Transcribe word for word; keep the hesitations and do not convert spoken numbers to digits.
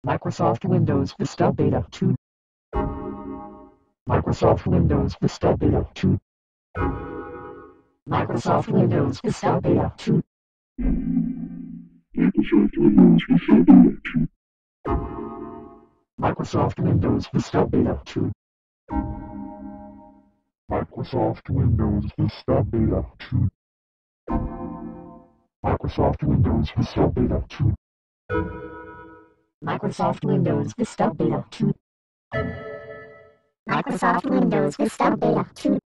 Microsoft Windows Vista Beta two. Microsoft Windows Vista Beta two. Microsoft Windows Vista Beta two. Microsoft Windows Vista Beta two. Microsoft Windows Vista Beta two. Microsoft Windows Vista Beta two. Microsoft Windows Vista Beta two. Microsoft Windows Vista Beta two. Microsoft Windows Vista Beta two.